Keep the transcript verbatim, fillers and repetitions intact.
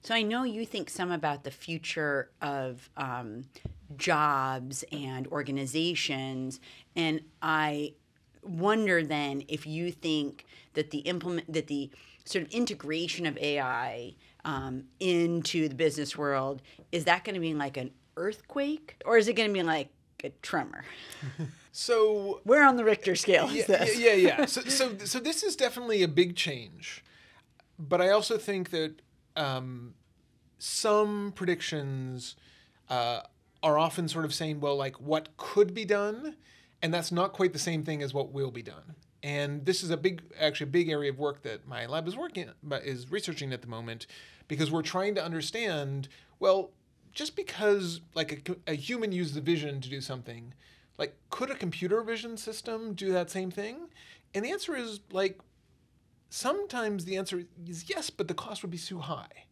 So I know you think some about the future of um, jobs and organizations, and I wonder then if you think that the implement that the sort of integration of A I um, into the business world, is that going to be like an earthquake, or is it going to be like a tremor? So Where on the Richter scale yeah, is this? yeah, yeah. yeah. So, so, so this is definitely a big change, but I also think that um, some predictions uh, are often sort of saying, well, like what could be done, and that's not quite the same thing as what will be done. And this is a big, actually a big area of work that my lab is working, is researching at the moment, because we're trying to understand, well, just because like a, a human used the vision to do something, like could a computer vision system do that same thing? And the answer is like, sometimes the answer is yes, but the cost would be too high.